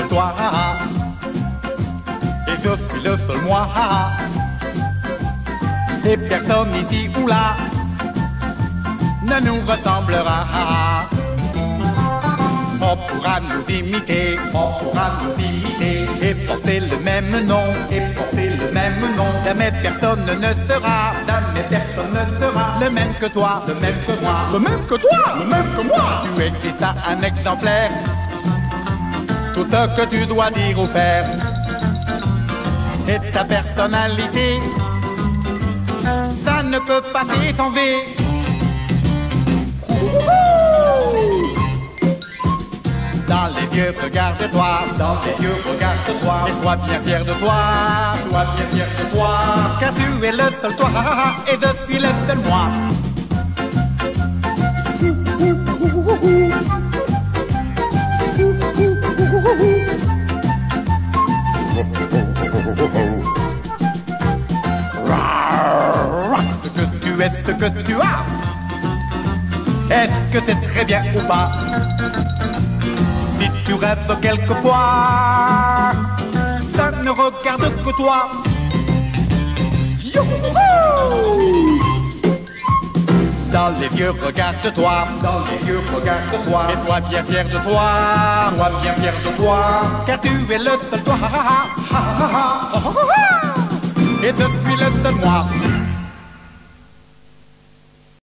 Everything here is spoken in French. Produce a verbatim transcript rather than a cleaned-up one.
toi. Et je suis le seul moi. Et personne ici ou là ne nous ressemblera. On pourra nous imiter, on pourra nous imiter, et porter le même nom, et porter le même nom. Jamais personne ne sera, jamais personne ne sera le même que toi, le même que moi, le même que toi, le même que moi. Tu existes à un exemplaire, tout ce que tu dois dire ou faire, et ta personnalité, ça ne peut passer sans V. Dans les yeux, regarde-toi, dans les yeux, regarde-toi, et sois bien fier de toi, sois bien fier de toi, car tu es le seul toi, et je suis le seul moi. Ce que tu es, ce que tu as, est-ce que c'est très bien ou pas? Si tu rêves quelquefois, ça ne regarde que toi. Youhou! Dans les yeux, regarde-toi, dans les yeux, regarde-toi, et sois bien fier de toi, sois bien fier de toi, car tu es le seul toi, et je suis le seul moi.